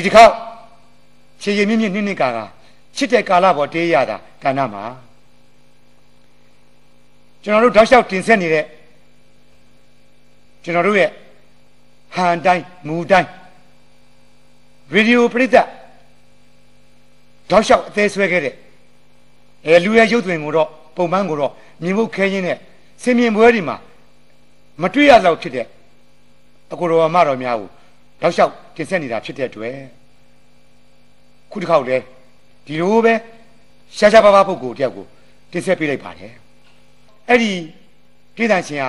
ဒီတစ်ခါခြေရည်မြင့်မြင့်နှစ်ကာကချစ်တဲ့ကာလပေါ်တေးရတာကဏ္ဍမှာကျွန်တော်တို့တောက်လျှောက်တင်ဆက်နေတဲ့ကျွန်တော်တို့ရဲ့ဟန်တိုင်းမူတိုင်းရေဒီယိုပရိသတ်တောက်လျှောက်အသေးဆွဲခဲ့တဲ့လူရဲ့ရုပ်သွင်းကိုတော့ပုံမှန်ကိုတော့မြင်ဖို့ခဲရင်းနဲ့စင်မြင်ပွဲတွေမှာမတွေ့ရတော့ဖြစ်တဲ့အကိုတော်အမတော်များကိုတောက်လျှောက်တင်ဆက်နေတာဖြစ်တဲ့အတွက်ခုတစ်ခေါက်လဲဒီလိုပဲရှားရှားပါးပါးပုဂ္ဂိုလ်တယောက်ကိုတင်ဆက်ပေးလိုက်ပါတယ်အဲ့ဒီပြည်သန့်ရှင်က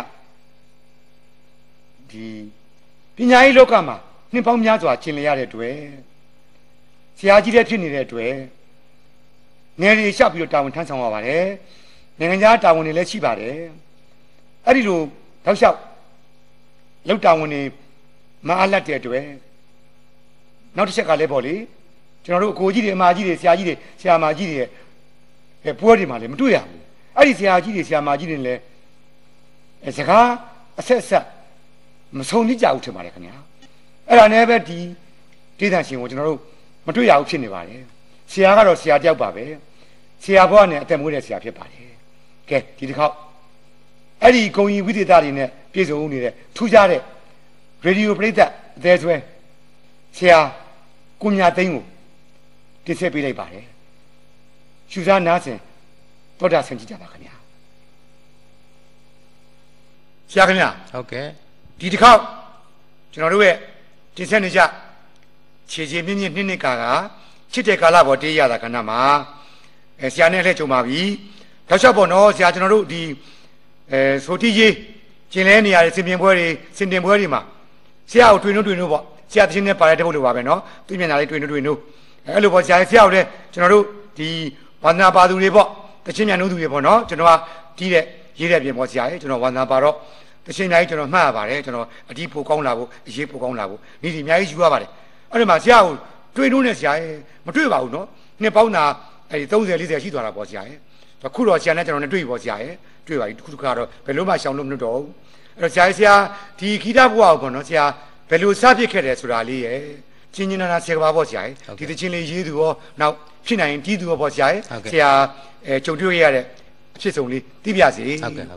ဒီပညာရေးလောကမှာနှစ်ပေါင်းများစွာကျင်လည်ရတဲ့အတွက်ဆရာကြီးတဲ့ဖြစ်နေတဲ့အတွက်ငယ်တွေရှောက်ပြီးတော့တာဝန်ထမ်းဆောင်ရပါတယ်နိုင်ငံခြားတာဝန်တွေလည်းရှိပါတယ်အဲ့ဒီလိုတောက်လျှောက်လောက်တာဝန်တွေမအားလတ်တဲ့အတွက်နောက်တစ်ချက်ကလည်းပေါ့လေကျွန်တော်တို့အကိုကြီးတွေအမကြီးတွေဆရာကြီးတွေဆရာမကြီးတွေရဲ့ပွဲတွေမှာလည်းမတွေ့ရဘူးအဲ့ဒီဆရာကြီးတွေဆရာမကြီးတွေလည်းစကားအဆက်ဆက်မဆုံးနေကြဘူးထင်ပါတယ်ခင်ဗျာအဲ့ဒါနဲ့ပဲဒီဒေသရှင်ကိုကျွန်တော်တို့မတွေ့ရဘူးဖြစ်နေပါတယ်ဆရာကတော့ဆရာတယောက်ပါပဲဆရာဘွားနဲ့အသက်မွေးတဲ့ဆရာဖြစ်ပါတယ်ကဲဒီတစ်ခေါက်အဲ့ဒီဂုံကြီးဝိသေသတွေနဲ့ပြည့်စုံနေတဲ့ထူးခြားတဲ့ရေဒီယိုပရိသတ်အသေးဆွဲဆရာကိုမြသိန်းကိုတင်ဆက်ပေးလိုက်ပါတယ်ရှုစားနားဆင်တော်တာဆင်ကြည့်ကြပါခင်ဗျာဆရာခင်ဗျာဟုတ်ကဲ့ဒီတစ်ခေါက်ကျွန်တော်တို့ရဲ့တင်ဆက်နေကြခြေခြေမြင့်မြင့်နှစ်ကာကချစ်တဲ့ကာလပေါ်တေးရတာကဏ္ဍမှာဆရာနဲ့လှည့်ကြုံပါပြီတောက်လျှောက်ပေါ့နော်ဆရာကျွန်တော်တို့ဒီဆိုတီရေးကျင်လဲနေရတဲ့စင်ပြင်ပွဲတွေစင်တင်ပွဲတွေမှာဆရာကိုတွေ့လို့ပေါ့ဆရာတချင်းနဲ့ပါတဲ့တပုတ်လိုပါပဲနော်သူမျက်နှာလေးတွေ့လို့အဲ့လိုပေါ့ဆရာကိုလည်းကျွန်တော်တို့ဒီဝန္ဒနာပါသူတွေပေါ့တချင်းမြန်နှုတ်သူတွေပေါ့နော်ကျွန်တော်ကတီးတဲ့ရေးတဲ့ပြင်ပေါ့ဆရာရဲ့ကျွန်တော်ဝန္ဒနာပါတော့တချင်းတိုင်းကျွန်တော်မှတ်ရပါတယ်ကျွန်တော်အတီးပိုကောင်းလာဖို့အရေးပိုကောင်းလာဖို့နေ့ဒီအများကြီးယူရပါတယ်အဲ့ဒီမှာဆရာကိုတွေ့လို့နဲ့ဆရာရဲ့မတွေ့ပါဘူးနော်နှစ်ပေါင်းသာအဲ့ဒီ30 40ရှိသွားတာပေါ့ဆရာရဲ့ခုတော့ဆရာနဲ့ကျွန်တော်နဲ့တွေ့ပြီပေါ့ဆရာရဲ့တွေ့ပါပြီခုတစ်ခါတော့ဘယ်လိုမှရှောင်လို့မလွတ်တော့ဘူးအဲ့တော့ဆရာဒီဂီတဘုရားကိုပေါ့နော်ဆရာဘယ်လိုစဖြစ်ခဲ့တယ်ဆိုတာလေးရဲ့ချင်းချင်းနာနာဆရာပါပေါ့ဆရာရဲ့ဒီတချင်းလေးရေးသူရောနောက်ဖြစ်နိုင်ရင်တီးသူရောပေါ့ဆရာရဲ့ဆရာကြုံတွေ့ရတဲ့အဖြစ်ဆုံးလေးသိပြစီဟုတ်ကဲ့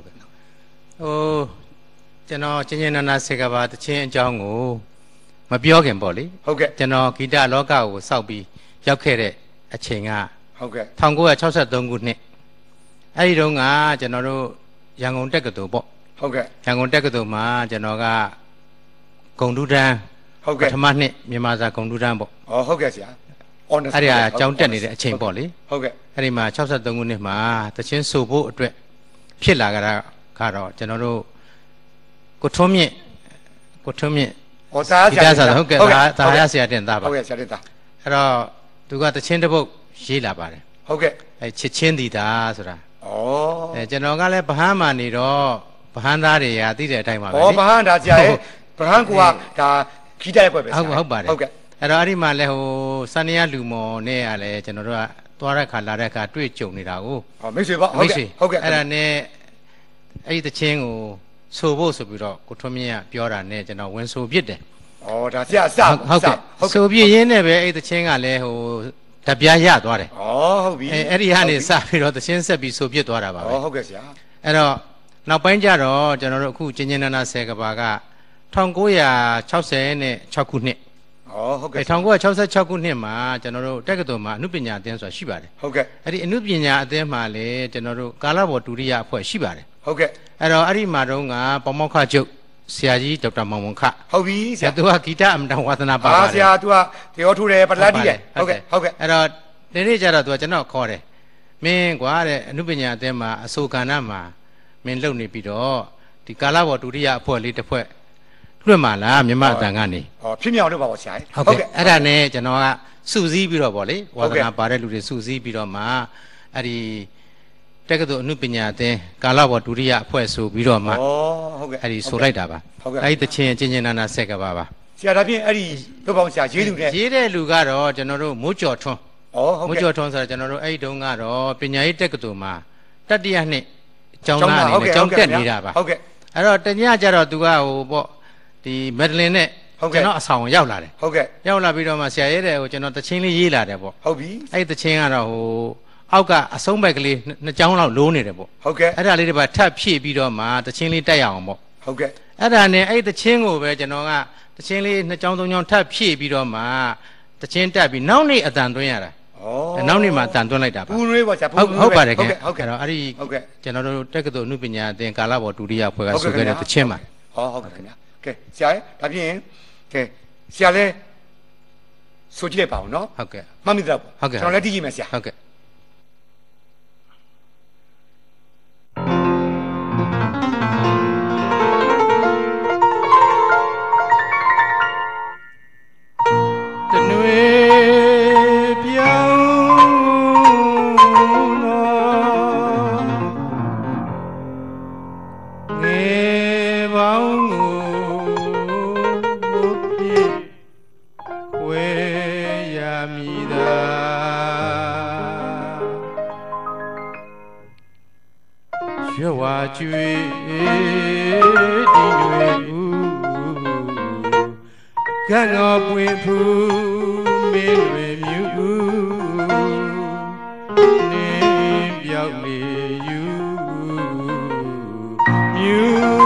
ကျွန်တော်ချင်းချင်းနာနာဆရာပါတချင်းအကြောင်းကိုမပြောခင်ပေါ့လေဟုတ်ကဲ့ကျွန်တော်ဂီတလောကကိုစောက်ပြီးရောက်ခဲ့တဲ့အချိန်ကဟုတ်ကဲ့ 1963ခုနှစ်အဲ့ဒီတုန်းကကျွန်တော်တို့ရန်ကုန်တက္ကသိုလ်ပေါ့ဟုတ်ကဲ့ရန်ကုန်တက္ကသိုလ်မှာကျွန်တော်ကဂုံတူတန်းဟုတ်ကဲ့ပထမနှစ်မြန်မာစာဂုံတူတန်းပေါ့ဟုတ်ကဲ့ဆရာအဲ့ဒီအကြောင်းတက်နေတဲ့အချိန်ပေါ့လေဟုတ်ကဲ့အဲ့ဒီမှာ63ခုနှစ်မှာတချင်းဆိုဖို့အတွက်ဖြစ်လာကြတာကတော့ကျွန်တော်တို့ကိုထွန်းမြင့်သားဆရာဟုတ်ကဲ့ဒါရဆရာတင်သားပါဟုတ်ကဲ့ဆရာတင်သားအဲ့တော့သူကတချင်းတစ်ပုတ်ရေးလာပါတယ်ဟုတ်ကဲ့ချစ်ချင်းတီတာဆိုတာကျွန်တော်ကလည်းဗဟန်းမှာနေတော့ဗဟန်းသားတွေကသိတဲ့အတိုင်းပါပဲဗဟန်းဒါဆရာရဲ့ဗဟန်းကဒါခီးတဲ့ကွက်ပဲဟုတ်ပါတယ်ဟုတ်ကဲ့အဲ့တော့အဲ့ဒီမှာလဲစနေရလူမော်နဲ့ကလည်းကျွန်တော်တို့ကသွားတဲ့ခါလာတဲ့ခါတွေ့ကြုံနေတာကိုမိတ်ဆွေပေါ့ဟုတ်ကဲ့အဲ့ဒါနဲ့အဲ့ဒီတချင်းကိုဆိုဖို့ဆိုပြီးတော့ကိုထွန်းမြင့်ကပြောတာနဲ့ကျွန်တော်ဝင်ဆိုပြစ်တယ်ဒါဆရာဟုတ်ကဲ့ဆိုပြစ်ရင်းနဲ့ပဲအဲ့ဒီတချင်းကလည်းတပြားရသွားတယ်ဟုတ်ပြီအဲ့ဒီကနေစပြီးတော့တချင်းဆက်ပြီးဆိုပြစ်သွားတာပါပဲဟုတ်ကဲ့ဆရာအဲ့တော့နောက်ပိုင်းကျတော့ကျွန်တော်တို့အခုချင်းချင်းနာနာဆယ်ကဘာက1966ခုနှစ်ဟုတ်ကဲ့ 1966ခုနှစ်မှာကျွန်တော်တို့တက္ကသိုလ်မှာအနုပညာအသင်းဆိုတာရှိပါတယ်ဟုတ်ကဲ့အဲ့ဒီအနုပညာအသင်းမှာလေကျွန်တော်တို့ကာလဘော်ဒုတိယအဖွဲ့ရှိပါတယ်ဟုတ်ကဲ့အဲ့တော့အဲ့ဒီမှာတော့ကပေါမောက္ခချုပ်ဆရာကြီးဒေါက်တာမောင်မောင်ခဟုတ်ပြီဆရာသူကဂီတအမတန်ဝါသနာပါပါတယ်ဆရာသူကတရားထူတယ်ပလတ်တီးတယ်ဟုတ်ကဲ့အဲ့တော့ဒီနေ့ကျတော့သူကကျွန်တော်ခေါ်တယ်မင်းကွာတဲ့အနုပညာအသင်းမှာအဆိုကဏ္ဍမှာမင်းလုပ်နေပြီးတော့ဒီကာလဘော်ဒုတိယအဖွဲ့လေးတစ်ဖွဲ့လွှတ်မှလားမြမအတန်ကနေဖြစ်မြောက်လို့ပါပေါ့ဆရာဟုတ်ကဲ့အဲ့ဒါနဲ့ကျွန်တော်ကစုစည်းပြီးတော့ဗောလေဝါသနာပါတဲ့လူတွေစုစည်းပြီးတော့မှအဲ့ဒီတက္ကသိုလ်အနုပညာအသင်းကာလဘော်ဒုတိယအဖွဲ့ဆိုပြီးတော့မှဟုတ်ကဲ့အဲ့ဒီဆိုလိုက်တာပါအဲ့ဒီတချင်းချင်းနာနာဆက်ကပါဆရာဒါဖြင့်အဲ့ဒီတို့ပေါင်းဆရာရေးသူနဲ့ရေးတဲ့လူကတော့ကျွန်တော်တို့မိုးကျော်ထွန်းမိုးကျော်ထွန်းဆိုတော့ကျွန်တော်တို့အဲ့ဒီတုန်းကတော့ပညာရေးတက္ကသိုလ်မှာတတိယနှစ်ကျောင်းသားအနေနဲ့ကျောင်းတက်နေတာပါဟုတ်ကဲ့အဲ့တော့တညကျတော့သူကပေါ့ဒီမက်ဒလင်နဲ့ကျွန်တော်အဆောင်ရောက်လာတယ်ဟုတ်ကဲ့ရောက်လာပြီးတော့မှဆရာရဲတဲ့ကိုကျွန်တော်တချင်းလေးရေးလာတယ်ပေါ့ဟုတ်ပြီအဲ့ဒီတချင်းကတော့ဟိုအောက်ကအဆုံးဘက်ကလေးနှစ်ချောင်းလောက်လိုးနေတယ်ပေါ့ဟုတ်ကဲ့အဲ့ဒါလေးတွေပါထပ်ဖြည့်ပြီးတော့မှတချင်းလေးတက်ရအောင်ပေါ့ဟုတ်ကဲ့အဲ့ဒါနဲ့အဲ့ဒီတချင်းကိုပဲကျွန်တော်ကတချင်းလေးနှစ်ချောင်းသုံးချောင်းထပ်ဖြည့်ပြီးတော့မှတချင်းတက်ပြီးနောက်နေ့အတန်သွင်းရတာဩနောက်နေ့မှအတန်သွင်းလိုက်တာပါပူနွေးပေါ့ဆရာဟုတ်ပါတယ်ခင်ဟုတ်ကဲ့အဲ့တော့အဲ့ဒီဟုတ်ကဲ့ကျွန်တော်တို့တက္ကသိုလ်အနုပညာအသင်ကာလပေါ်ဒုတိယဖွဲ့ကဆိုခဲ့တဲ့တချင်းပါဟောဟုတ်ကဲ့ခင်ဗျာကဲဆရာဒါဖြင့်ကဲဆရာလည်းဆိုကြည့်လိုက်ပါဦးနော်ဟုတ်ကဲ့မှတ်မိတော့ပေါ့ဟုတ်ကဲ့ကျွန်တော်လည်းသိကြည့်မယ်ဆရာဟုတ်ကဲ့တနွေပြောင်းတော့ငယ်ပေါင်းကိုဖြစ်ဝဲရမည်သာရွှေဝါကျွေဒီတွေကံတော်ပွင့်ဖူးမင်းတွေမြူနေပြောက်နေယူမြူ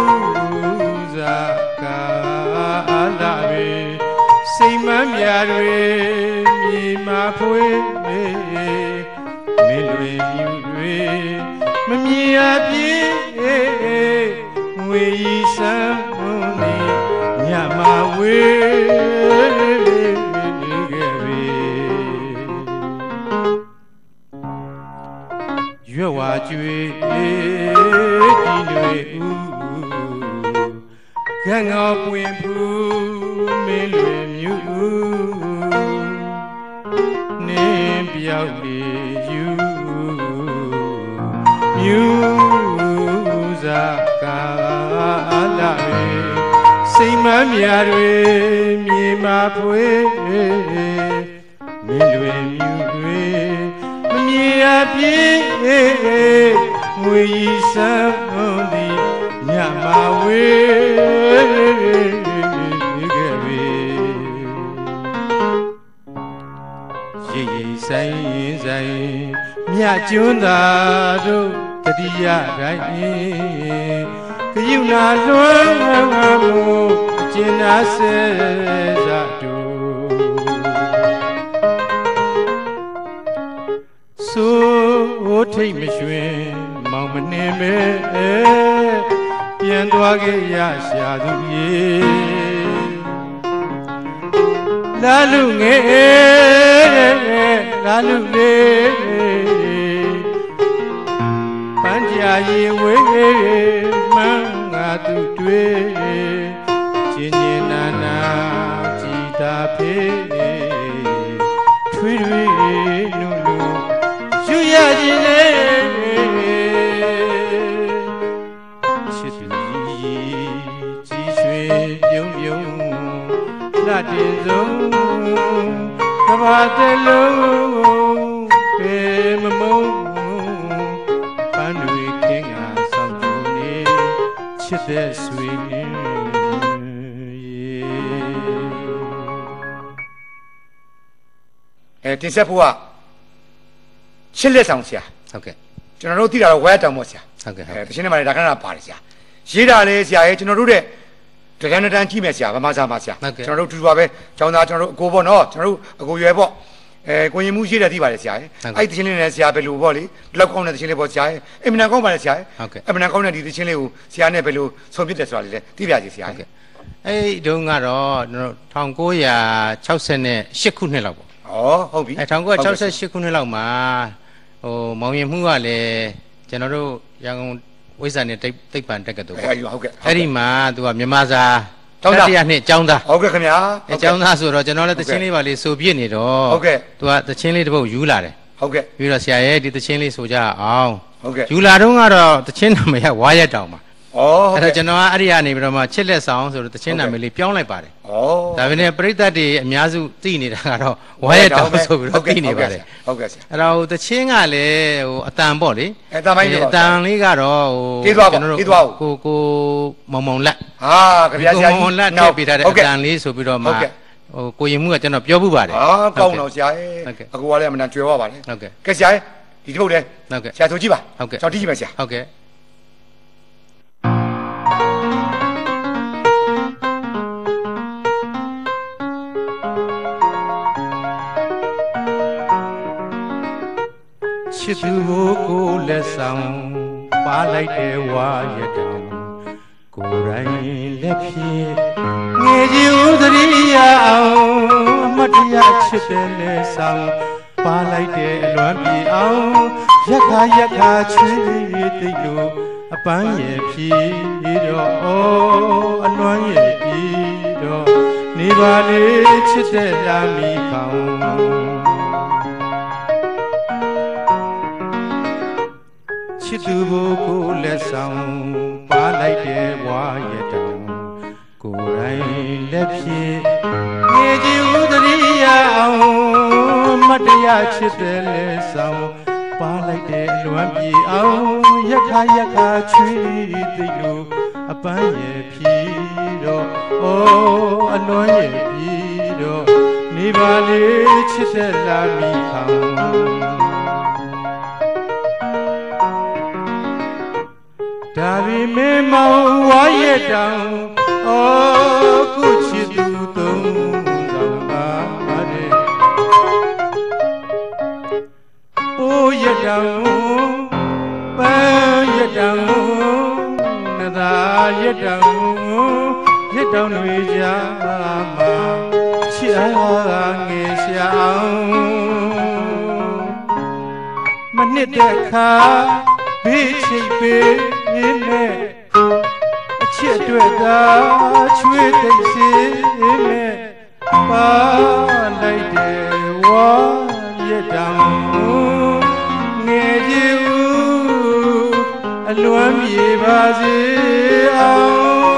စားကာလာတွေစိတ်မမြတွေမြေမှာဖွေးမင်းတွေမြူတွေမမြင်အပြေငွေဤစံနေညမှာဝေရွယ်ဝါကျွေဒီတွေကံငေါပွင့်ဖူးမင်းလွင်မြူနေပြောက်လေယူမြူစားကာလာစိတ်မမြတွေမြေမှာဖွေးမင်းလွင်မြူတွေမမြင်အပြေငွေဤစံသည်ညမှာဝေခဲ့ပြီရိပ်ရိပ်ဆိုင်ဆိုင်မြကျွန်းသာတို့တတိယတိုင်းကယူနာလွမ်းမှုအကျဉ်းနာစေစာတူဆိုထိတ်မရွှင်မောင်မနှင်းပဲပြန်သွားခဲ့ရရှာသူရေလာလူငယ်လာလူလေးပန်းကြရီဝေးမှန်းငါသူတွေ့ချင်းချင်းနာနာကြည်သာဖေးထွေးထွေးနုလူယူရခြင်းလေချစ်သူကြီးရွှေပြုံးပြုံးလှတင်ဆုံးကဘာတလုံးပေမမုန်းပန်းတွေကင်းကဆောက်ကြနေချစ်တဲ့ဆွေနေတင်ဆက်ဖို့ကချစ်လက်ဆောင်ဆရာဟုတ်ကဲ့ကျွန်တော်တို့သိတာတော့ဝဲတောင်ပေါ့ဆရာဟုတ်ကဲ့တခြင်းထဲမှာလည်းဒါခဏပါတယ်ဆရာရေးတာလေဆရာရဲ့ကျွန်တော်တို့တဲ့တန်းတန်းကြည့်မယ်ဆရာဗမာစာမှာဆရာကျွန်တော်တို့တူတူပါပဲကျောင်းသားကျွန်တော်တို့အကိုပေါ့နော်ကျွန်တော်တို့အကိုရွယ်ပေါ့ကိုရင်မှုရေးတယ်သိပါတယ်ဆရာရဲ့အဲ့တခြင်းလေးနဲ့ဆရာဘယ်လိုပေါ့လေဒီလောက်ကောင်းတဲ့တခြင်းလေးပေါ့ဆရာရဲ့အင်မတန်ကောင်းပါတယ်ဆရာရဲ့အင်မတန်ကောင်းတဲ့ဒီတခြင်းလေးကိုဆရာနဲ့ဘယ်လိုဆုံးဖြတ်တယ်ဆိုတာလေးလည်းသိပြကြည့်ဆရာရဲ့အဲ့တုန်းကတော့1968ခုနှစ်လောက်ပေါ့ဩဟုတ်ပြီ 1968ခုနှစ်လောက်မှာဟိုမောင်ရင်မှုကလည်းကျွန်တော်တို့ရန်ကုန်ဝိဇ္ဇာနဲ့သိပ္ပံတက္ကသိုလ်ပေါ့ဟုတ်ကဲ့အဲ့ဒီမှာသူကမြန်မာစာတရားနှစ်ကျောင်းသားဟုတ်ကဲ့ခင်ဗျာအဲကျောင်းသားဆိုတော့ကျွန်တော်လည်းတချင်းလေးပါလေးဆိုပြစ်နေတော့ဟုတ်ကဲ့သူကတချင်းလေးတစ်ပုတ်ယူလာတယ်ဟုတ်ကဲ့ပြီးတော့ဆရာရဲ့ဒီတချင်းလေးဆိုကြအောင်ဟုတ်ကဲ့ယူလာတော့ကတော့တချင်းနာမည်ကဝါရက်တောင်ပါအဲ့တော့ကျွန်တော်ကအဲ့ဒီကနေပြီးတော့မှချစ်လက်ဆောင်ဆိုတော့တချင်းနာမည်လေးပြောင်းလိုက်ပါတယ်ဒါပေမဲ့ပရိသတ်တွေအများစုသိနေတာကတော့ဝါရဲ့တောင်ဆိုပြီးတော့သိနေပါတယ်ဟုတ်ကဲ့ဆရာအဲ့တော့တချင်းကလည်းဟိုအတန်ပေါ့လေအတန်ပိုင်းတော့အတန်လေးကတော့ဟိုတီးသွားပါတီးသွားကိုမောင်လက်ဟာကြပြဆရာကြီးမောင်လက်ထည့်ပေးထားတဲ့အတန်လေးဆိုပြီးတော့မှဟိုကိုရင်မှုကကျွန်တော်ပြောမှုပါတယ်ဟာကောင်းတော့ဆရာအကူကလည်းအမှန်တန်ကြွယ်ဝပါတယ်ဟုတ်ကဲ့ကဲဆရာဒီတစ်ပုတ်တယ်ဟုတ်ကဲ့ဆရာဆိုကြည့်ပါဟုတ်ကဲ့ကျွန်တော်တီးကြည့်မယ်ဆရာဟုတ်ကဲ့ချစ်သူကိုလက်ဆောင်ပါလိုက်တဲ့ဝါရတောင်ကိုယ်တိုင်လက်ဖြင့်ငယ်ကြီးဦးသတိရအောင်မတရားချစ်တဲ့လက်ဆောင်ပါလိုက်တဲ့အလွမ်းပြေအောင်ရက်ခါချွေးတိတ်လို့အပန်းရဲ့ဖြီးတော့အလွမ်းရဲ့ပြေတော့နေပါလေချစ်တဲ့လာမီခေါင်ချစ်သူကိုလက်ဆောင်ပါလိုက်တဲ့ဝါရတောင်ကိုယ်တိုင်လက်ဖြင့်နေကြည်ဦးတရိယာအောင်မတရားချစ်တဲ့လက်ဆောင်ပါလိုက်တဲ့အလွမ်းပြေအောင်ရက်ခါချွေးသိလို့အပန်းရဲ့ဖြီးတော့အလွမ်းရဲ့ပြေတော့နေပါလေချစ်တဲ့လာမီခေါင်ဒါပေမဲ့မောင်ဝါရဲ့တောင်ကုချစ်သူသုံးဆောင်ပါတဲ့ပိုးရဲ့တောင်ပန်းရဲ့တောင်နသာရဲ့တောင်တွေကြမှာချစ်အားငယ်ရှာအောင်မနှစ်တဲ့ခါဘေးချိတ်ပေးနဲ့အချစ်တွေ့တာချွေးတိတ်စီနဲ့ပါလိုက်တယ်ဝါရတောင်ငယ်ကြီးဦးအလွမ်းပြေပါစေအောင်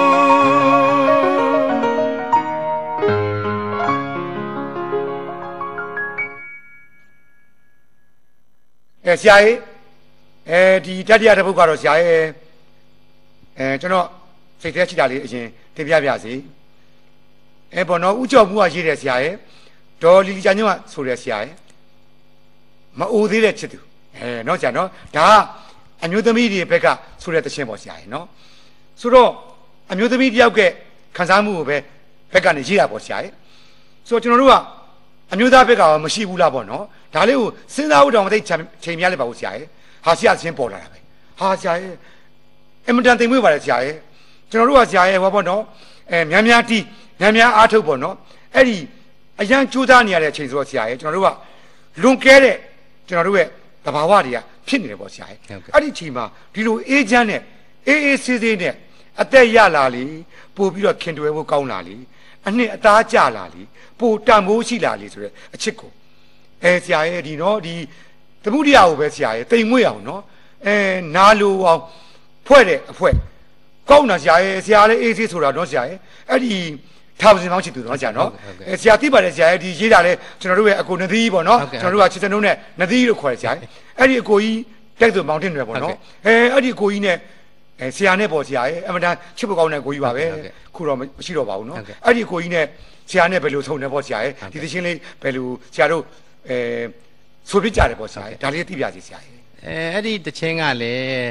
ဆရာကြီးဒီတတိယတစ်ပုဒ်ကတော့ဆရာရဲ့ကျွန်တော်စိတ်ထဲရှိတာလေးအရင်တင်ပြပါစေဘောနော်ဥကြော်မှုကရေးတဲ့ဆရာရဲ့ဒေါ်လီလီချာညွန့်ကဆိုတဲ့ဆရာရဲ့မအိုသေးတဲ့ချစ်သူနော်ဆရာနော်ဒါကအမျိုးသမီးတွေဘက်ကဆိုတဲ့သချင်းပေါ့ဆရာရဲ့နော်ဆိုတော့အမျိုးသမီးတယောက်ကခံစားမှုကိုပဲဘက်ကနေရေးတာပေါ့ဆရာရဲ့ဆိုတော့ကျွန်တော်တို့ကအမျိုးသားဘက်ကမရှိဘူးလားပေါ့နော်ဒါလေးကိုစဉ်းစားဖို့တောင်မသိချိန်များလိုက်ပါဘူးဆရာရဲ့ဟာဆရာချင်းပေါ်လာတာပဲဟာဆရာရဲ့အမတန်သိမ်မွေ့ပါတယ်ဆရာရဲ့ကျွန်တော်တို့ကဆရာရဲ့ဟောပေါ့နော်များများတီးများများအားထုတ်ပေါ့နော်အဲ့ဒီအရန်ကြိုးစားနေရတဲ့အချိန်ဆိုတော့ဆရာရဲ့ကျွန်တော်တို့ကလွန်ကဲတဲ့ကျွန်တော်တို့ရဲ့သဘာဝတွေကဖြစ်နေတယ်ပေါ့ဆရာရဲ့အဲ့ဒီအချိန်မှာဒီလိုအေးချမ်းနဲ့အေးဆေးဆေးနဲ့အသက်ရလာလေပို့ပြီးတော့ခင်တွယ်ဖို့ကောင်းလာလေအနှစ်အသားကျလာလေပို့တန်ဖိုးရှိလာလေဆိုတဲ့အချစ်ကိုဆရာရဲ့ဒီနော်ဒီသမုဒိယကိုပဲဆရာရဲ့တိမ်မွေ့အောင်နော်နာလိုအောင်ဖွဲ့တဲ့အဖွဲ့ကောင်းတာဆရာရဲ့ဆရာလည်းအေးဆေးဆိုတာနော်ဆရာရဲ့အဲ့ဒီထားပါစင်မောင်းချစ်သူနော်ဆရာနော်ဆရာသိပါတယ်ဆရာရဲ့ဒီရေးတာလဲကျွန်တော်တို့ရဲ့အကိုနသီးပေါ့နော်ကျွန်တော်တို့ကချစ်စနုံးနဲ့နသီးလို့ခေါ်တယ်ဆရာရဲ့အဲ့ဒီအကိုကြီးတက်သူမောင်တင်တွေပေါ့နော်အဲ့ဒီအကိုကြီးနဲ့ဆရာနဲ့ပေါ့ဆရာရဲ့အမှန်တန်ချစ်ဖို့ကောင်းတဲ့အကိုကြီးပါပဲခုတော့မရှိတော့ပါဘူးနော်အဲ့ဒီအကိုကြီးနဲ့ဆရာနဲ့ဘယ်လိုဆုံနေပေါ့ဆရာရဲ့ဒီသချင်းလေးဘယ်လိုဆရာတို့ဆိုပြကြတယ်ပေါ့ဆရာဒါလေးသိပြစီဆရာရဲ့အဲ့ဒီတချင်းကလည်း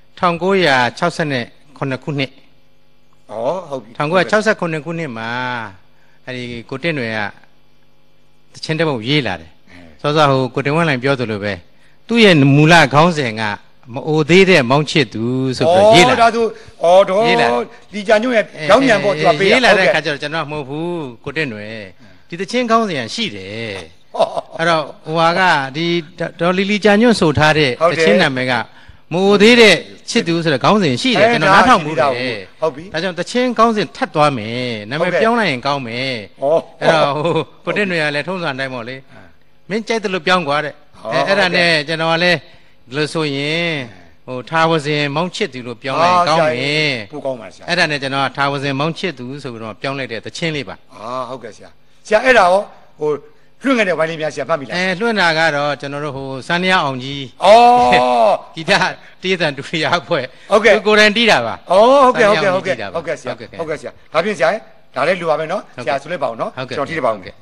1968ခုနှစ်ဟုတ်ပြီ 1968ခုနှစ်မှာအဲ့ဒီကိုတင့်တွေကတချင်းတစ်ပုဒ်ရေးလာတယ်စောစောဟိုကိုတင်ဝင်းလိုင်ပြောသလိုပဲသူ့ရဲ့မူလခေါင်းစဉ်ကမအိုသေးတဲ့မောင်ချစ်သူဆိုပြီးရေးလာဒါဆိုတော့ဒီကြညွန့်ရဲ့ရောင်းမြန်ပေါ့သူကပေးရေးလာတဲ့ခါကျတော့ကျွန်တော်မဟုတ်ဘူးကိုတင့်တွေဒီတချင်းခေါင်းစဉ်ရှိတယ်အဲ့တော့ဟိုကဒီဒေါ်လီလီကြာညွန့်ဆိုထားတဲ့တချင်းနာမည်ကမအိုသေးတဲ့ချစ်သူဆိုတဲ့ခေါင်းစဉ်ရှိတယ်ကျွန်တော်နားထောင်မှုတယ်ဟုတ်ပြီဒါကြောင့်တချင်းခေါင်းစဉ်ထပ်သွားမယ်နာမည်ပြောင်းလိုက်ရင်ကောင်းမယ်အဲ့တော့ဟိုကိုတင့်တွေကလည်းထုံးစံတိုင်းပေါ့လေမင်းကြိုက်တယ်လို့ပြောင်းกว่าတဲ့အဲ့ဒါနဲ့ကျွန်တော်ကလည်းဒီလိုဆိုရင်ဟိုထာဝစဉ်မောင်းချစ်သူလို့ပြောင်းလိုက်ကောင်းမယ်ပို့ကောင်းပါဆရာအဲ့ဒါနဲ့ကျွန်တော်ထာဝစဉ်မောင်းချစ်သူဆိုပြီးတော့ပြောင်းလိုက်တဲ့သချင်းလေးပါဟုတ်ကဲ့ဆရာဆရာအဲ့ဒါရောဟိုလွှင့်ခဲ့တဲ့ဝိုင်းလေးများဆရာမှတ်မိလားလွှင့်တာကတော့ကျွန်တော်တို့ဟိုစန်းရအောင်ကြီး ဂီတတေးသံဒုတိယအဖွဲ့ကိုယ်တိုင်တီးတာပါဟုတ်ကဲ့ဆရာဟုတ်ကဲ့ဆရာဒါဖြင့်ဆရာဒါလည်းလူပါပဲနော်ဆရာဆိုလိုက်ပါအောင်နော်ကျွန်တော်တီးလိုက်ပါအောင်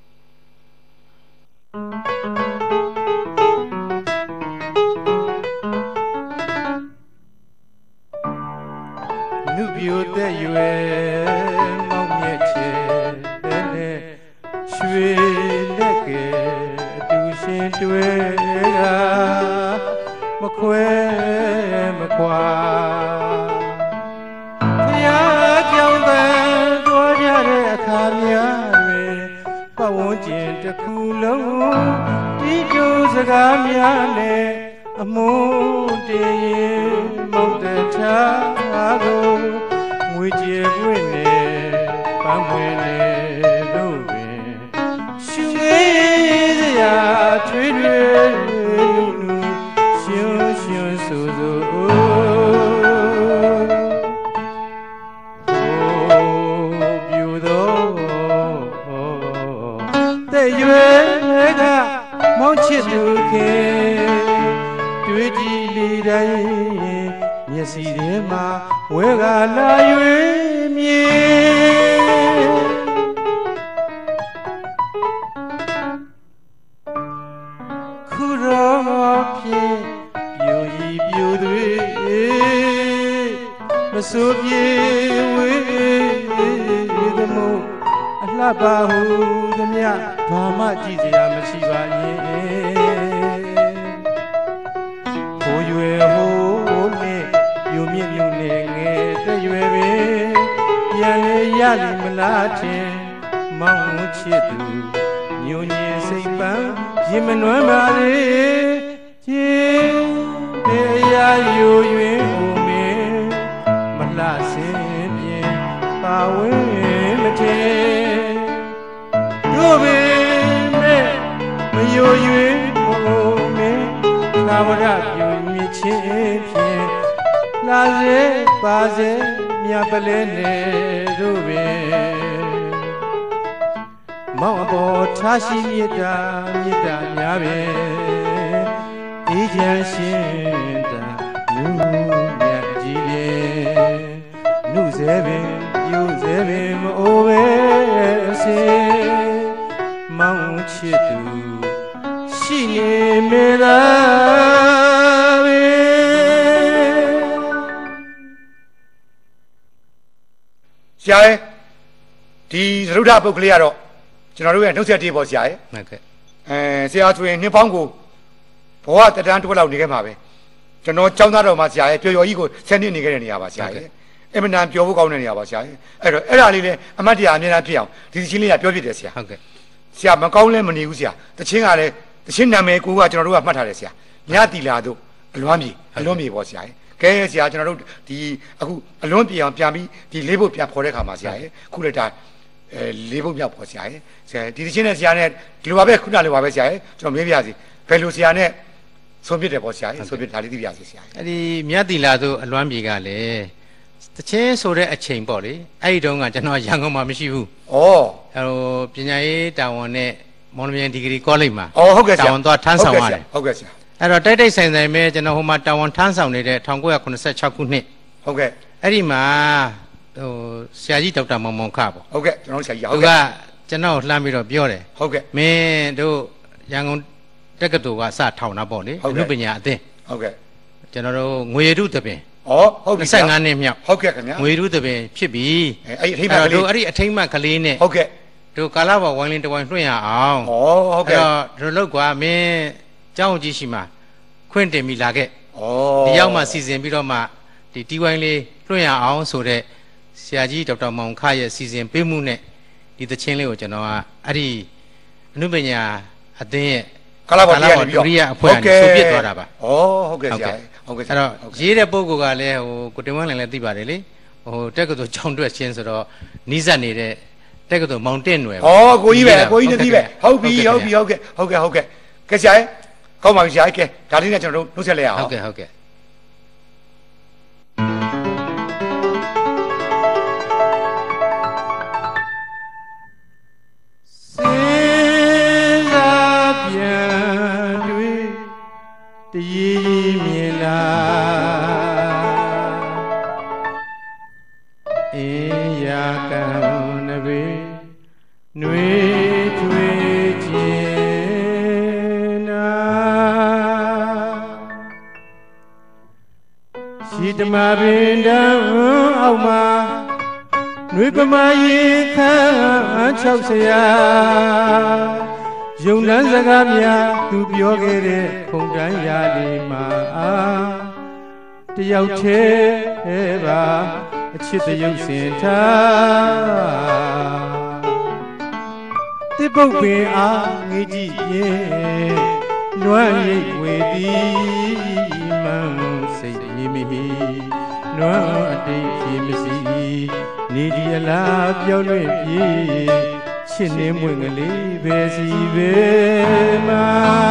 နုပြိုတဲ့ရွယ်မောင်မြတ်ချေတဲ့ရွှေလက်ကဲအတူရှင်တွေကမခွဲမခွာတရားကြောင့်တန်တော်ကြတဲ့အခါများတွင်ပတ်ဝန်းကျင်တစ်ခုလုံးဒီကျိုးစကားများနဲ့အမုန်းတည်မုတ်တထားကိုငွေကြေးပွင့်နေပန်းပွင့်နေလို့ပင်ရှူရည်စရာထွေးထွေးလူရှင်ရှင်ဆိုဆိုပြူသောတဲ့ရွယ်ကမောင်းချစ်သူခင်တွေ့ကြည့်လေတိုင်းမျက်စိထဲမှာဝဲကလာ၍မြင်ခုတော့ဖြင့်ပြိုရီပြိုသွေးမစိုးပြေဝေးသမို့အလှပါဟုသမျှဘာမှကြည့်စရာမရှိပါရဲ့ဟိုရွယ်ဟိုနဲ့ယူမြင့်မြူနဲ့ငယ်တဲ့ရွယ်ပဲပြန်လေရလိမလားထင်မောင်းချစ်သူညိုညင်စိတ်ပန်းရင်မနှွမ်းပါလေချစ်တရားယူ၍ဟိုမင်းမလှဆင်းပြင်းပါဝင်မထင်တို့ပင်မဲ့မယို၍ဟိုမင်းသာဝရပြုမြစ်ချင်းဖြင့်လာစေပါစေမြတ်ပလဲနေတို့ပင်မောင်အပေါ်ထားရှိမေတ္တာများပဲအေးချမ်းရှင်တာနုမြတ်ကြီးလေနုစေပင်ယူစေပင်မအိုးပဲအစေမောင်ချစ်သူရှိနေမေလားပဲဆရာရဲ့ဒီသရုပ်ထပုတ်ကလေးကတော့ကျွန်တော်တို့ရဲ့နှုတ်ဆက်တေးပေါ့ဆရာရဲ့ဟုတ်ကဲ့ဆရာဆိုရင်နှစ်ပေါင်းကိုဘဝတန်းတွဲလောက်နေခဲ့မှာပဲကျွန်တော်ចောင်းသားတော်မှာဆရာရဲ့ပျော်ပျော်ကြီးကို10နှစ်နေခဲ့တဲ့နေရာပါဆရာရဲ့အမှန်တန်ပျော်ဖို့ကောင်းတဲ့နေရာပါဆရာရဲ့အဲ့တော့အဲ့ဒါလေးလည်းအမတ်တရားအများကြီးဖြစ်အောင်ဒီသချင်းလေးကပြောပြတယ်ဆရာဟုတ်ကဲ့ဆရာမကောင်းလဲမနေဘူးဆရာသချင်းကလည်းသချင်းနာမည်ကိုကကျွန်တော်တို့ကမှတ်ထားတယ်ဆရာမြတ်တီလာတို့အလွမ်းပြေပေါ့ဆရာရဲ့ကဲဆရာကျွန်တော်တို့ဒီအခုအလွမ်းပြေအောင်ပြန်ပြီးဒီလေးဖို့ပြန်ဖော်တဲ့ခါမှာဆရာရဲ့ခုလက်တာလေးဖို့မြောက်ပေါ့ဆရာရဲ့ဆရာဒီသချင်းနဲ့ဆရာနဲ့ဒီလိုပါပဲခုနလိုပါပဲဆရာရဲ့ကျွန်တော်မေးပြစီဘယ်လိုဆရာနဲ့ဆုံးပြတယ်ပေါ့ဆရာရဲ့ဆုံးပြဒါလေးသိပြစီဆရာရဲ့အဲ့ဒီမြတ်တီလာတို့အလွမ်းပြေကလည်းတချင်းဆိုတဲ့အချိန်ပေါ့လေအဲ့ဒီတုန်းကကျွန်တော်ရန်ကုန်မှာမရှိဘူးပညာရေးတာဝန်နဲ့မော်လမြိုင်ဒီဂရီကောလိပ်မှာဟုတ်ကဲ့ဆရာတာဝန်သွားထမ်းဆောင်ရတယ်ဟုတ်ကဲ့ဆရာအဲ့တော့တိုက်ဆိုင်ပဲကျွန်တော်ဟိုမှာတာဝန်ထမ်းဆောင်နေတဲ့1986ခုနှစ်ဟုတ်ကဲ့အဲ့ဒီမှာဟိုဆရာကြီးဒေါက်တာမောင်မောင်ခပေါ့ဟုတ်ကဲ့ကျွန်တော်ဆရာကြီးဟုတ်ကဲ့ကျွန်တော်လှမ်းပြီးတော့ပြောတယ်ဟုတ်ကဲ့မင်းတို့ရန်ကုန်တက္ကသိုလ်ကစထောင်တာပေါ့လေအနုပညာအသင်းဟုတ်ကဲ့ကျွန်တော်တို့ငွေရုသပင်ဟုတ်ပြီ 25နှစ်မြောက်ဟုတ်ကဲ့ခင်ဗျာငွေရုသပင်ဖြစ်ပြီအဲ့ဒီအထိမ်းအမှတ်ကလေးတို့အဲ့ဒီအထိမ်းအမှတ်ကလေးနဲ့ဟုတ်ကဲ့တို့ကာလဘော်ဝိုင်းလင်းတဝိုင်းလွှင့်ရအောင်ဟုတ်ကဲ့တို့လောက်ကွာမင်းကျောင်းကြီးရှိမှာခွင့်တင်ပြီးလာခဲ့ဒီရောက်မှစီစဉ်ပြီးတော့မှဒီတီဝိုင်းလေးလွှင့်ရအောင်ဆိုတဲ့ဆရာကြီးဒေါက်တာမောင်ခရဲ့စီစဉ်ပေးမှုနဲ့ဒီသချင်းလေးကိုကျွန်တော်ကအဲ့ဒီအနုပညာအသင်းရဲ့ကာလဘော်ဒုတိယအဖွဲ့ကနေဆိုပြသွားတာပါဟုတ်ကဲ့ဆရာဟုတ်ကဲ့အဲ့တော့ရေးတဲ့ပုံကလည်းဟိုကိုတင်ဝန်းလည်းသိပါတယ်လေဟိုတက်ကတူကြောင်းတွက်ချင်းဆိုတော့နီးစပ်နေတဲ့တက်ကတူမောင်တင့်နွယ်ကိုကြီးပဲကိုကြီးတည်းပဲဟုတ်ပြီကဲဆရာကောင်းပါပြီဆရာကဲဒါလေးနဲ့ကျွန်တော်တို့နှုတ်ဆက်လိုက်အောင်ဟုတ်ကဲ့နွေထွေးခြင်းနာရှိတမပင်တန်းအောက်မှာနွေပမာရင်ခန်း60ရာယုံနှန်းစကားများသူပြောခဲ့တဲ့ခုံတန်းရာလေးမှာတယောက်တည်းပါအချစ်တရုပ်စင်ထားတိပုတ်ပင်အားငေးကြည့်ရင်လွမ်းရိပ်ဝေသည်မှန်စိတ်ရင်းမိလွမ်းအတိတ်ဖြစ်မရှိနေဒီအလားပြောင်းလွင့်ပြေးချစ်နေမွင့်ကလေးပဲစီပဲမှာ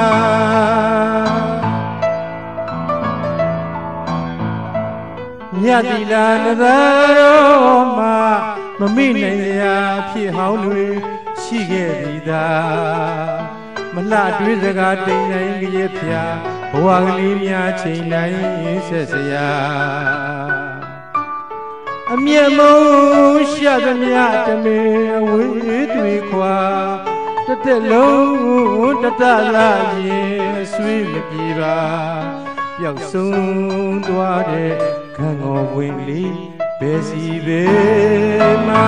မြတ်တိလာနသာရောမှာမမိနိုင်ရာဖြစ်ဟောင်းတွေရှိခဲ့သည်သာမလှတွေးစကားတိမ်နိုင်ကြရဲ့ဖျားဘဝကလေးများချိန်တိုင်းဆက်စရာအမျက်မုံရှာသမျှတမင်အဝေးတွေခွာတသက်လုံးတတလာရင်ဆွေးမပြေပါပျောက်ဆုံးသွားတဲ့ခံတော်ဝင်လေးဘယ်စီပဲမှာ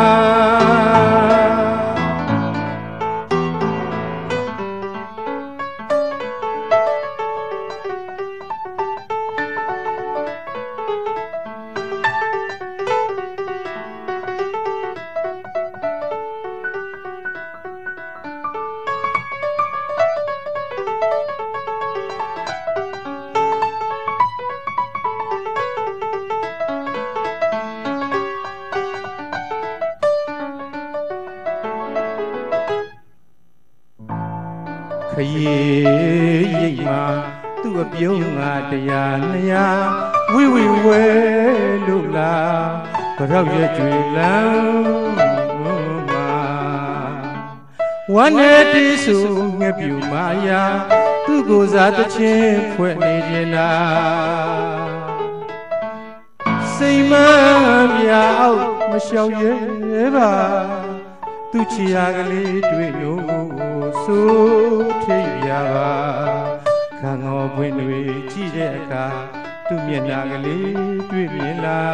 ခရီးရိပ်မှာသူ့အပြုံးငါတရား200ဝိဝိဝဲလို့လားဘရောက်ရဲ့ကျွေလမ်းမှာဝမ်းနဲ့တီးဆူငှက်ပြူမာယာသူ့ကိုယ်စားတချင်းဖွဲ့နေခြင်းလားစိတ်မပြအောက်မလျှောက်ရဲပါသူချီရကလေးတွေ့လို့ဆိုထိပ်ရပါခံတော်ပွင့်တွေကြည့်တဲ့အခါသူ့မျက်နှာကလေးတွေ့မြင်လာ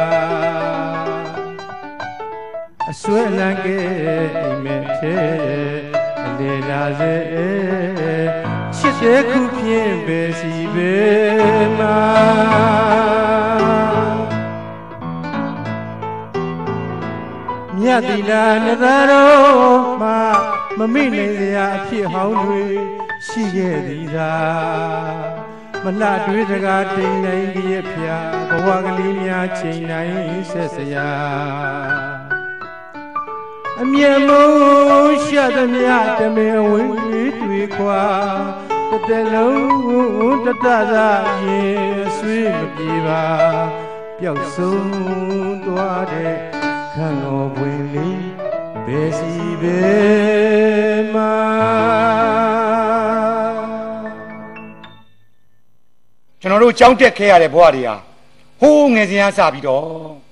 အဆွဲလန်းကဲအိမ်မဲ့သေးအလေလာစေချစ်တဲ့ခုဖြင့်ပဲစီပဲမှာမြတ်တိလာနသာတော်မှာမမိနိုင်စရာအဖြစ်ဟောင်းတွေရှိခဲ့သည်သာမလှတွေးစကားတိမ်နိုင်ကြရဲ့ဖျားဘဝကလေးများချိန်တိုင်းဆက်စရာအမျက်မုံရှာသမျှတမင်ဝေးတွေခွာတစ်သက်လုံးတတသာရင်ဆွေးမပြေပါပျောက်ဆုံးသွားတဲ့ခံတော်ပွင့်လေးဘယ်စီပဲမှာကျွန်တော်တို့ကြောင်းတက်ခဲ့ရတဲ့ဘဝတွေဟာဟိုးငယ်စဉ်ကစပြီးတော့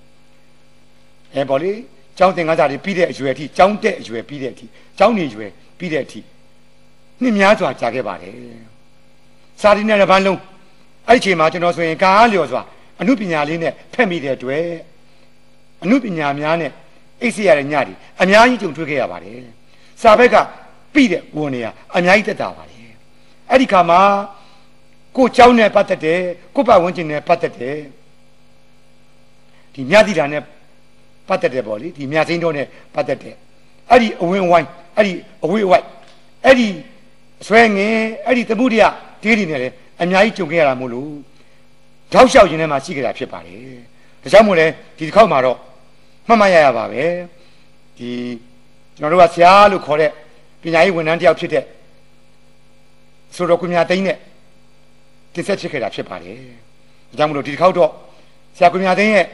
ပေါ့လေကျောင်းသင်ခန်းစာတွေပြီးတဲ့အရွယ်အထိကျောင်းတက်အရွယ်ပြီးတဲ့အထိကျောင်းနေအရွယ်ပြီးတဲ့အထိနှစ်များစွာကြာခဲ့ပါတယ်စာရီနဲ့တစ်ပန်းလုံးအဲ့ဒီချိန်မှာကျွန်တော်ဆိုရင်ကားလျော်စွာအမှုပညာလေးနဲ့ဖက်မိတဲ့အတွက်အမှုပညာများနဲ့အိတ်စီရတဲ့ညတွေအများကြီးကြုံတွေ့ခဲ့ရပါတယ်စာဘက်ကပြီးတဲ့ဝန်တွေကအများကြီးတက်တာပါတယ်အဲ့ဒီခါမှာကိုကျောင်းနဲ့ပတ်သက်တယ်ကိုပတ်ဝန်းကျင်နဲ့ပတ်သက်တယ်ဒီမြတ်တိတာနဲ့ပတ်သက်တယ်ပေါ့လေဒီမြတ်စိန်တော်နဲ့ပတ်သက်တယ်အဲ့ဒီအဝင်းဝိုင်းအဲ့ဒီအဝေးဝိုက်အဲ့ဒီအဆွဲငင်အဲ့ဒီသမှုတရားဒေးတွေနဲ့လည်းအများကြီးကြုံခဲ့ရတာမို့လို့ထောက်လျှောက်ခြင်းထဲမှာရှိကြတာဖြစ်ပါတယ်ဒါကြောင့်မို့လဲဒီတစ်ခေါက်မှာတော့မှတ်မှတ်ရပါပဲဒီကျွန်တော်တို့ကဆရာလို့ခေါ်တဲ့ပညာရေးဝန်ထမ်းတယောက်ဖြစ်တဲ့ဆိုတော့ကိုမြသိန်းနဲ့တင်ဆက်ဖြစ်ခဲ့တာဖြစ်ပါတယ်ဒါကြောင့်မို့လို့ဒီတစ်ခေါက်တော့ဆရာကိုမြသိန်းရဲ့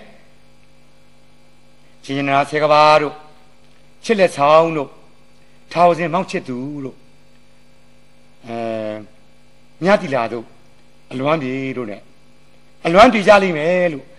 ရှင်နာဆေကဘာတို့ချစ်လက်ဆောင်တို့ထာဝစဉ်မောက်ချစ်သူတို့မြတ်တိလာတို့အလွမ်းပြေတို့ ਨੇ အလွမ်းပြေကြလိမ့်မယ်လို့